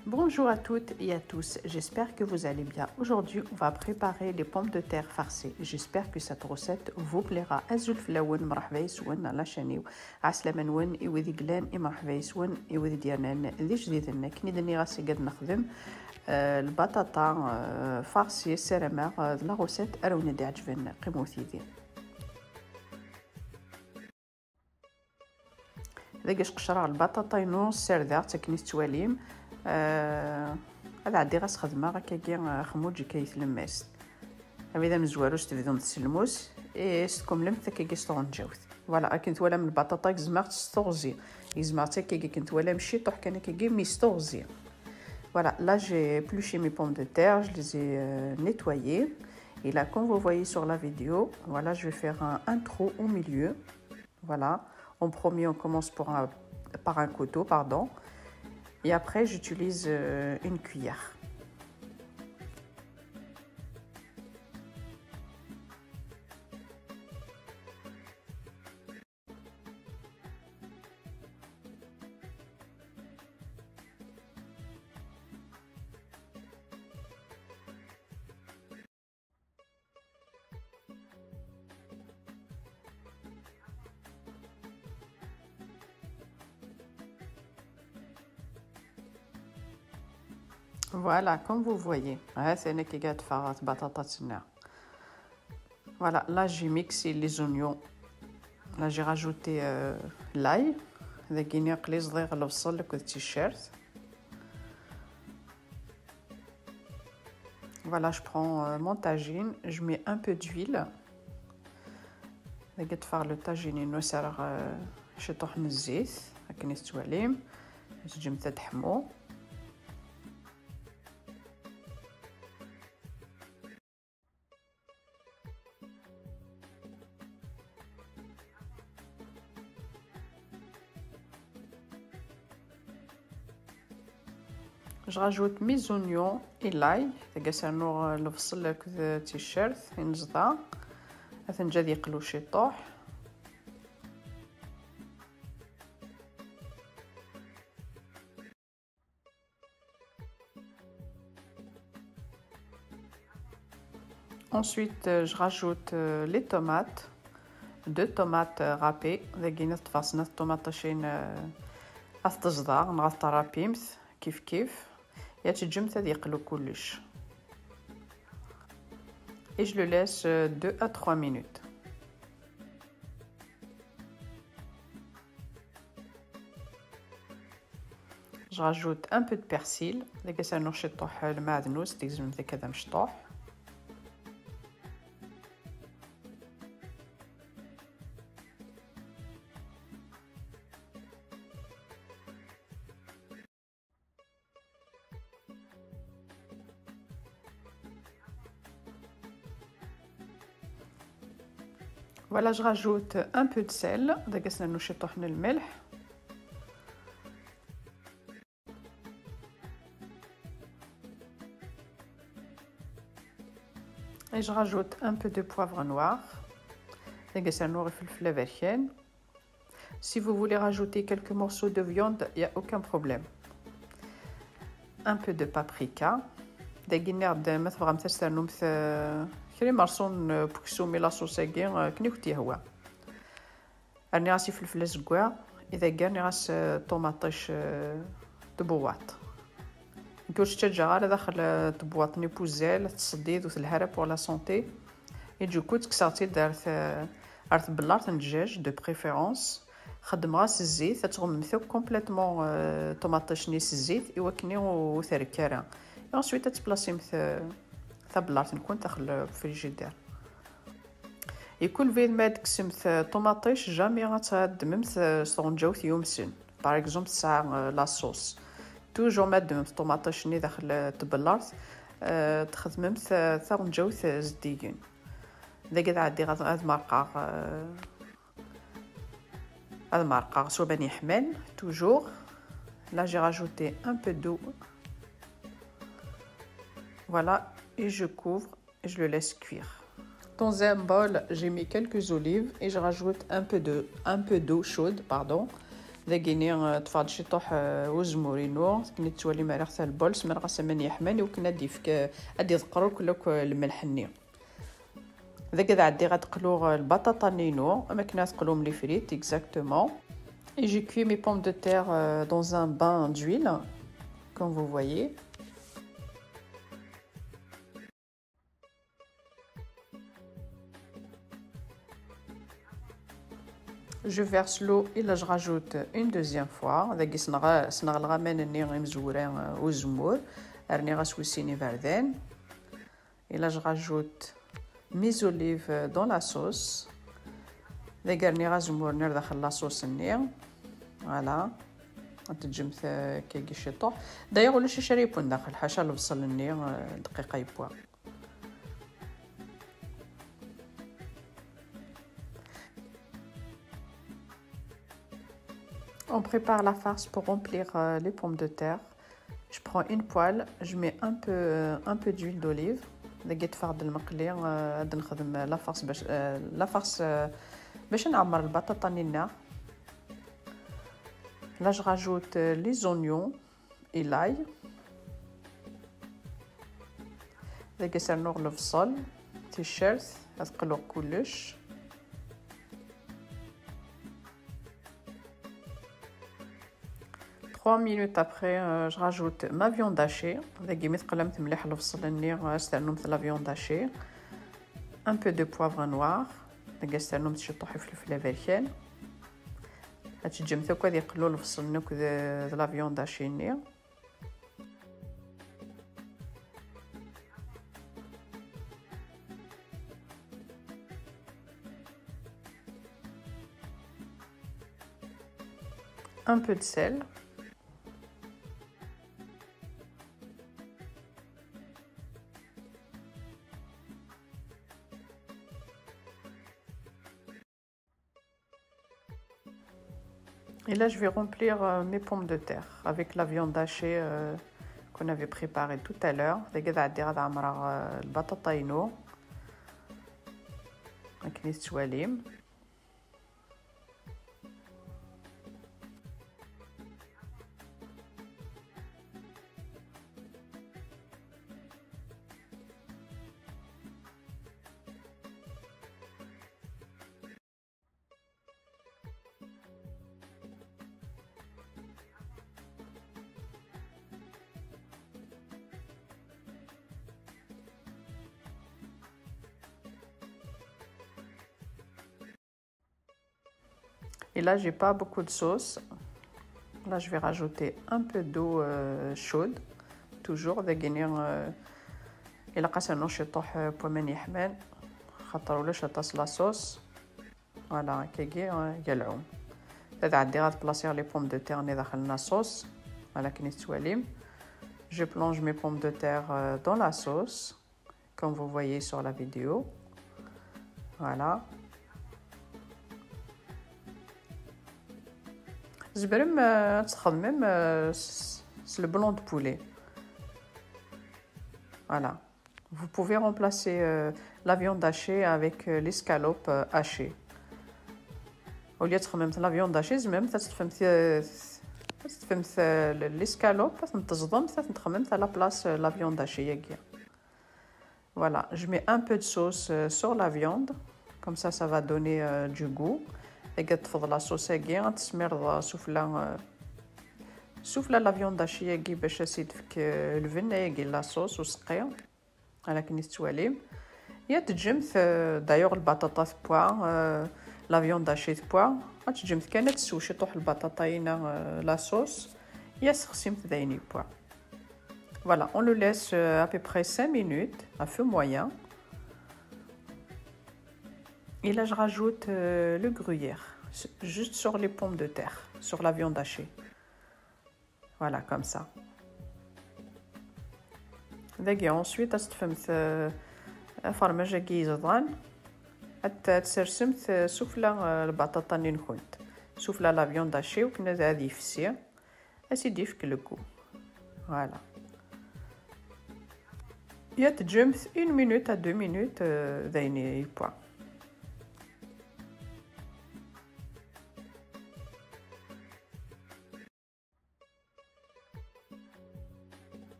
Bonjour à toutes et à tous, j'espère que vous allez bien. Aujourd'hui, on va préparer les pommes de terre farcies. J'espère que cette recette vous plaira. أزول فلاون مرحبا يسون على شانيو عسلامة نون إوذي قلان مرحبا يسون إوذي ديالنا ذي جديدنا كني دني غاسي قد نخدم البطاطا farcie سيراماغ لا غوسيت أرونا دي عجبنا قيموثي دي ذاكاش قشرة البطاطا ينص سرداغ تكنيس تواليم هذا عندي غاس خدمه هكاكي خموج كيتلمس هذا مزواروش تبدون تسلموس اي ستكم لم هكاكي ستونجوث فوالا كنت ولا من البطاطا زمرت ستوغزي زمرت هكاكي كنت ولا مشي طوح كان هكاكي ميستوغزي voilà là j'ai épluché mes pommes de terre, je les ai nettoyées et là comme vous voyez sur la vidéo voilà je vais faire un trou au milieu voilà en premier on commence par un couteau pardon. Et après, j'utilise une cuillère. Voilà, comme vous voyez, voilà, là j'ai mixé les oignons, là j'ai rajouté l'ail, voilà, je prends mon tagine, je mets un peu d'huile, le tagine je rajoute mes oignons et l'ail تقاسانو الفصل هكذا تيشيرت ينزطا اثنجا يقلو شي طوح ensuite je rajoute les tomates 2 tomates râpées ذاكينا تفاصنا الطوماطاشين اثتصدار نغطى رابيمث كيف et je le laisse 2 à 3 minutes. Je rajoute un peu de persil. Voilà, je rajoute un peu de sel. Et je rajoute un peu de poivre noir. Si vous voulez rajouter quelques morceaux de viande, il n'y a aucun problème. Un peu de paprika. كريم مرسون بكسومي لاصوصاكي كني كنتي هو راني غاسي فلفل زكوا اذا كاني غاس طوماطيش تبواط نكوش تجار داخل تبواطني بوزال تصديد وتلهرة بور لا سونتي اي دوكو تكسرتي دارت بلارت الدجاج دو بريفيرونس خدم غاس الزيت تغمثو كومبليتمون طوماطيش نيس الزيت ايوا كني وثركاره ensuite تبلاصي ثبلارت نكون داخل الفريجيدير يكون فين ما تكسمت طوماطيش جامي غتهدمم صونجوث يومسن باغ اكزومبل ساعه لاصوص توجور ما دممت طوماطيش ني داخل تبلارت تخدمم ثونجوث زديين ذاك عادي غاد مرقه هذا مرقه سوا بني حمال توجور là j'ai rajouté un peu d'eau voilà et je couvre et je le laisse cuire. Dans un bol, j'ai mis quelques olives et je rajoute un peu d'eau chaude, pardon. ذاكيني تفاض شي طوح وزمورينو كني توالي مريخ تاع البولس من غاسه من يحماني وكنا ديفك ادي ذقرو كلك الملحني ذا كذا عندي غتقلو البطاطا نينو اما كنا تقلوهم لي فريت exactement et j'ai cuit mes pommes de terre dans un bain d'huile comme vous voyez. Je verse l'eau et là je rajoute une deuxième fois. ذاكي صنغ ني مزورين وزمور راني غسوسيني باردين. Et là je rajoute mes olives dans la sauce. ذاكي راني غزمور نير داخل لا صوص ني. فوالا تجمث كي شطوح. دايوغ ولا شي شريبون داخل حاشا البصل ني دقيقه يبوا. On prépare la farce pour remplir les pommes de terre. Je prends une poêle, je mets un peu d'huile d'olive. لقيت فرد المقلي غادي نخدم لا farce باش نعمر البطاطا نينا. Là je rajoute les oignons et l'ail. لقيت سنغ البصل تيشيرت غتقلو كلش. Trois minutes après, je rajoute ma viande hachée. La viande hachée. Un peu de poivre noir. La viande hachée. Un peu de sel. Et là, je vais remplir mes pommes de terre avec la viande hachée qu'on avait préparée tout à l'heure. Et là, j'ai pas beaucoup de sauce. Là, je vais rajouter un peu d'eau chaude, toujours داكيني إلا قاسنو شي طوح بومن يحمان خاطر ولا شطاس لا صوص فوالا كيكي يلعوم. هذا عندي غتبلاصيها لي بوم دو تير ني داخلنا صوص فوالا كي نتواليم. Je plonge mes pommes de terre dans la sauce, comme vous voyez sur la vidéo. Voilà. زبرم تخدمم le blanc de poulet. Voilà. Vous pouvez remplacer la viande hachée avec l'escalope hachée. Au lieu de تخدمم la viande hachée, زعما تفهمت l'escalope, تنتظم تخدم à la place la viande hachée. Voilà, je mets un peu de sauce sur la viande, comme ça va donner du goût. Et تفضل la sauce غتسمر سفلى لا فيوند هاشيه باش تزيد فيك الفن لا صوص وسقيه على كي نتواليم يا تجمث دايوغ البطاطا بوا لا فيوند هاشي بوا غتجمث كانت تسوشي طوح البطاطاينه لا صوص يا سخسيم دايني بوا. Voilà, on le laisse à peu près 5 minutes à feu moyen. Et là, je rajoute le gruyère, juste sur les pommes de terre, sur la viande hachée. Voilà, comme ça. Ensuite, فرمجة كيزضان تسرسمت سفلى البطاطا اللي نكونت سفلى لا فيوند هاشي وكنا هذه فسي اسيدي في كلكو. Voilà. يا تجمث 1 minute à 2 minutes دايني يبوا.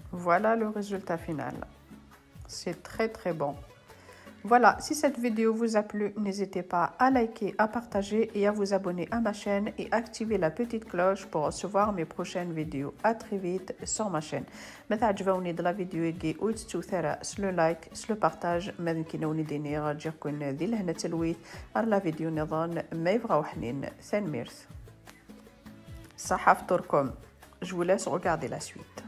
Voilà le résultat final. C'est très bon. Voilà, si cette vidéo vous a plu, n'hésitez pas à liker, à partager et à vous abonner à ma chaîne et activer la petite cloche pour recevoir mes prochaines vidéos. À très vite sur ma chaîne. متى عجبوني de la vidéo يجي وتسو ثرى سلو لايك سلو بارتاج ماذا كينوني ديني راجع كون ذي لهنا تلويت على فيديو نظام ما يبغاو حنين ثان ميرث صحة فطوركم. Je vous laisse regarder la suite.